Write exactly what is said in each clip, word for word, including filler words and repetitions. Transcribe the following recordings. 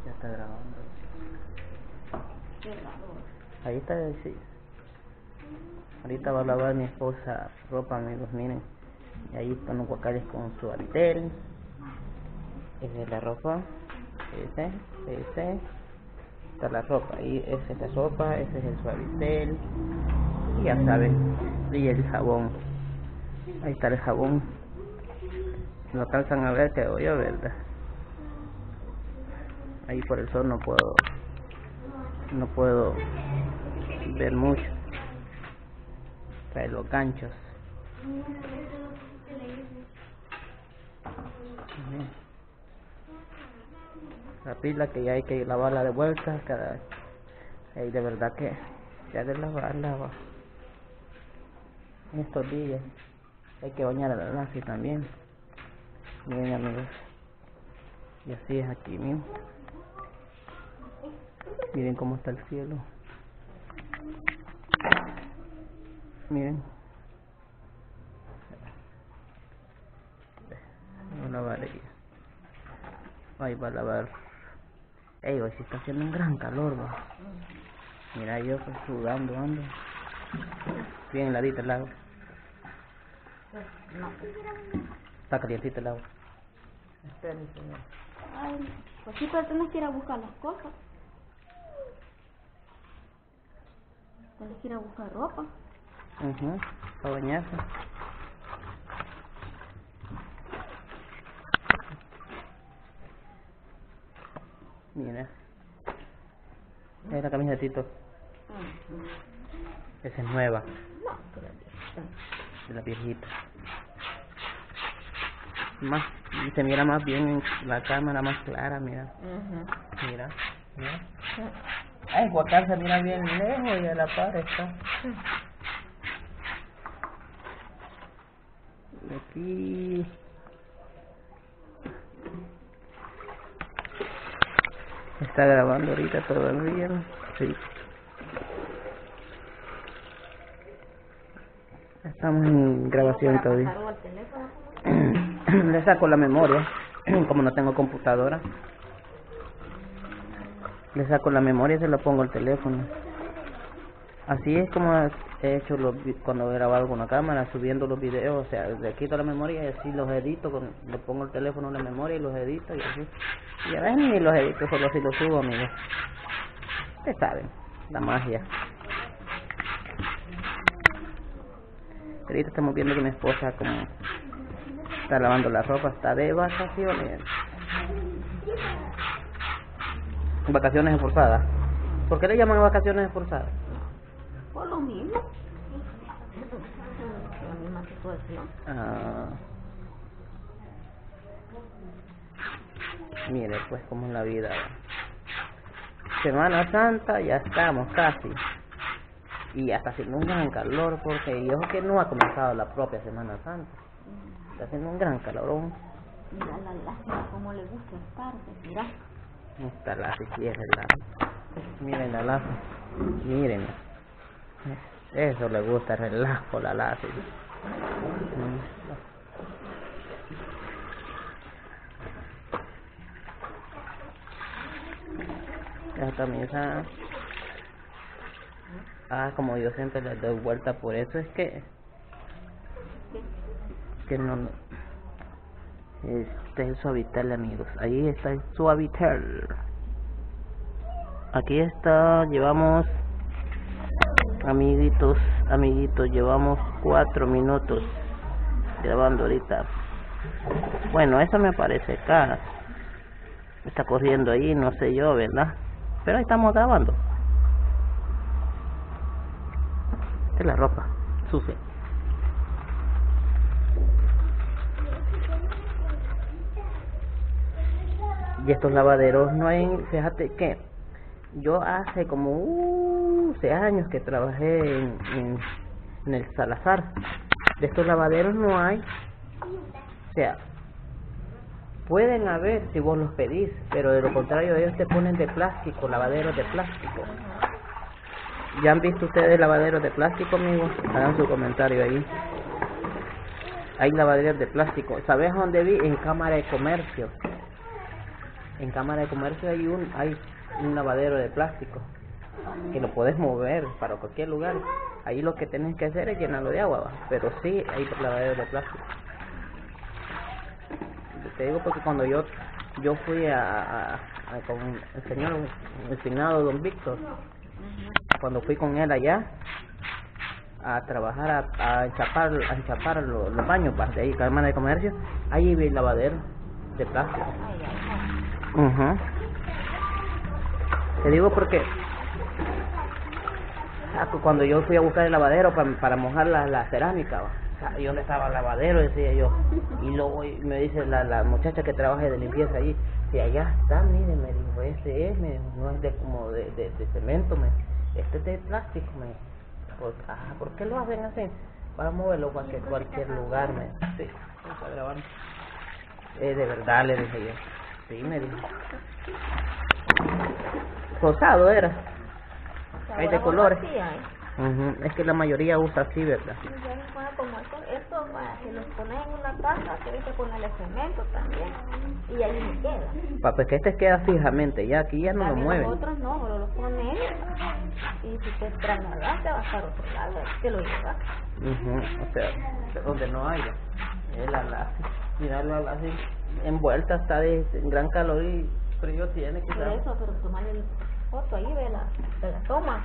Ya está grabando. Ahí está, sí. Ahorita va a lavar mi esposa ropa, amigos, miren. Y ahí están los guacales con su suavitel. Esa es la ropa. Ese, ese. Está la ropa. Ahí esa es la ropa, ese es el suavitel. Y ya saben. Y el jabón. Ahí está el jabón. No alcanzan a ver, creo yo, ¿verdad? Ahí por el sol no puedo no puedo ver mucho. Trae los ganchos. La pila que ya hay que lavarla de vuelta cada y de verdad que ya de lavarla en estos días hay que bañar a la Nancy también. Miren, amigos, y así es aquí mismo. Miren cómo está el cielo. Miren. Voy a lavar ella. Ahí va a lavar. Ey, hoy sí está haciendo un gran calor, va. Mira, yo pues sudando, ando. Bien heladita el agua. Está calientita el agua. Esperen, señor. Ay, pues sí, pero tenés que ir a buscar las cosas. Tenés que ir a buscar ropa. Ajá, uh-huh, para bañarse. Mira. Ahí la camisa de Tito. Uh-huh. Esa es nueva. No, todavía. De la viejita. Más, se mira más bien en la cámara, más clara, mira. Uh-huh. Mira, mira. Uh-huh. Ay, guacal se mira bien lejos y a la par está. Aquí. Está grabando ahorita todavía, ¿no? Sí. Estamos en grabación todavía. Le saco la memoria, como no tengo computadora. Le saco la memoria y se la pongo al teléfono. Así es como he hecho los, cuando he grabado con la cámara, subiendo los videos. O sea, le quito la memoria y así los edito. Con, le pongo el teléfono en la memoria y los edito y así. Y ya ven, ni los edito, solo así los subo, amigos. Ustedes saben, la magia. Ahorita estamos viendo que mi esposa como está lavando la ropa, está de vacaciones. Vacaciones forzadas. ¿Por qué le llaman vacaciones forzadas? Por lo mismo. La misma situación. Ah. Mire, pues como es la vida. Semana Santa, ya estamos casi. Y ya está haciendo un gran calor porque yo creo que no ha comenzado la propia Semana Santa. Está haciendo un gran calorón. Mira la lástima como le gusta estar, mira. Esta laza sí es relajo. Miren la laza. Miren. Eso le gusta, relajo la laza. La camisa. Ah, como yo siempre le doy vuelta, por eso es que que no. Este es el suavitel, amigos. Ahí está el suavitel. Aquí está, llevamos, amiguitos, amiguitos, llevamos cuatro minutos grabando ahorita. Bueno, eso me parece acá. Está corriendo ahí, no sé yo, ¿verdad? Pero ahí estamos grabando. Esta es la ropa sucia. Y estos lavaderos no hay, fíjate que yo hace como uh, seis años que trabajé en, en, en el Salazar. De estos lavaderos no hay. O sea, pueden haber si vos los pedís, pero de lo contrario ellos te ponen de plástico, lavaderos de plástico. ¿Ya han visto ustedes lavaderos de plástico, amigos? Hagan su comentario ahí. Hay lavaderos de plástico. ¿Sabes dónde vi? En Cámara de Comercio. En Cámara de Comercio hay un hay un lavadero de plástico que lo puedes mover para cualquier lugar. Ahí lo que tienes que hacer es llenarlo de agua, ¿va? Pero sí hay lavaderos de plástico. Te digo porque cuando yo yo fui a, a, a con el señor el finado don Víctor, cuando fui con él allá a trabajar a, a enchapar a enchapar los, los baños para de ahí Cámara de Comercio, ahí vi el lavadero de plástico. Uh-huh. Te digo porque cuando yo fui a buscar el lavadero para, para mojar la, la cerámica, ¿va? ¿Y dónde estaba el lavadero? Decía yo. Y luego me dice la, la muchacha que trabaja de limpieza allí, si allá está, mire, me dijo, ese es, me dijo, no es de como de, de, de cemento, me, este es de plástico, me pues, ah, ¿por qué lo hacen así? Para moverlo a cualquier, cualquier lugar, me sí, para grabar. Eh, de verdad, le dije yo. Sí, me dijo. Rosado era. Hay de colores. Uh-huh. Es que la mayoría usa así, ¿verdad? Sí, como esto, esto si los pones en una casa, tienes que ponerle cemento también, y ahí me queda. Pa, pues que este queda fijamente, ya aquí ya no también lo mueven. Los otros no, pero los pones, y si te trasladas, te vas para otro lado, te lo llevas. Uh-huh. O sea, donde no haya. El alace, mirarlo alace, envuelta, está de gran calor y frío tiene, quizás. Por eso, pero tomar el foto ahí de la, de la toma.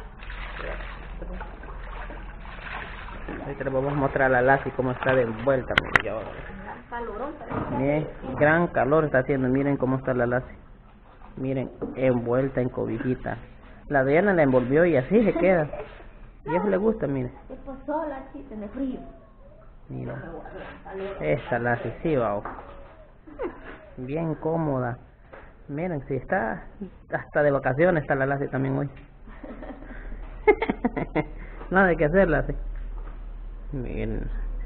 Ahorita les vamos a mostrar la laza y cómo está de envuelta, miren, ahora. Miren, gran calor está haciendo, miren cómo está la laza. Miren, envuelta en cobijita. La Diana la envolvió y así se queda. Y eso le gusta, miren. Después sola, sí, tiene frío. Mira, esta laza sí va, bien cómoda. Miren, si está hasta de vacaciones está la laza también hoy. Nada de que hacerla así. Miren.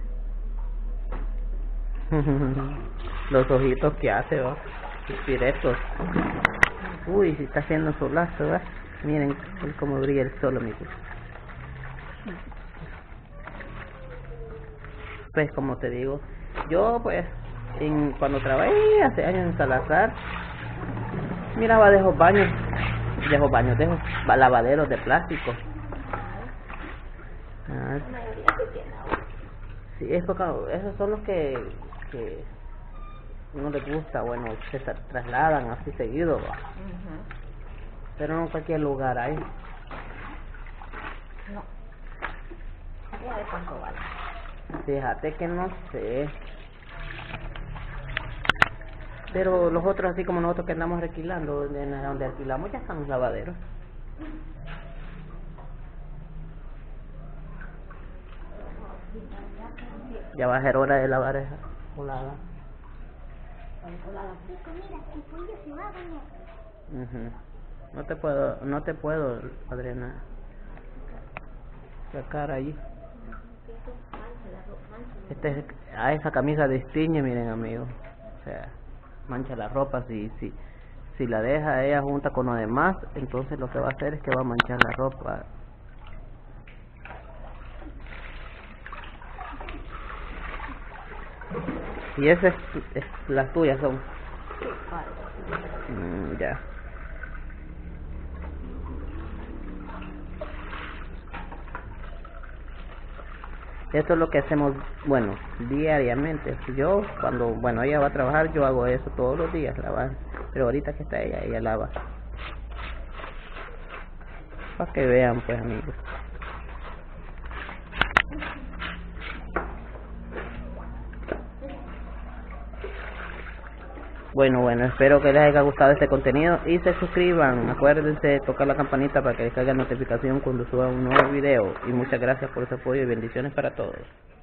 Los ojitos que hace, ¿va? Piretos. Uy, si está haciendo solazo, ¿va? Miren cómo brilla el sol, amigos. Pues como te digo, yo pues en, cuando trabajé hace años en Salazar, miraba de esos baños, de esos baños, de esos lavaderos de plástico. Ah, sí, es porque esos son los que, que no les gusta, bueno, se trasladan así seguido, ¿va? Uh-huh. Pero no en cualquier lugar hay. No. Ya de cuánto vale. Fíjate que no sé. Pero los otros, así como nosotros que andamos alquilando, donde alquilamos ya están los lavaderos. Ya va a ser hora de lavar esa colada. Uh-huh. No te puedo, no te puedo, Adriana, sacar ahí. Este, a esa camisa destiñe, miren, amigos. O sea, mancha la ropa. Si, si, si la deja ella junta con lo demás, entonces lo que va a hacer es que va a manchar la ropa. Y esas es, es, las tuyas son. Mm, ya. Esto es lo que hacemos, bueno, diariamente. Yo, cuando, bueno, ella va a trabajar, yo hago eso todos los días, lavar. Pero ahorita que está ella, ella lava. Para que vean, pues, amigos. Bueno, bueno, espero que les haya gustado este contenido y se suscriban. Acuérdense de tocar la campanita para que les caiga notificación cuando suba un nuevo video. Y muchas gracias por su apoyo y bendiciones para todos.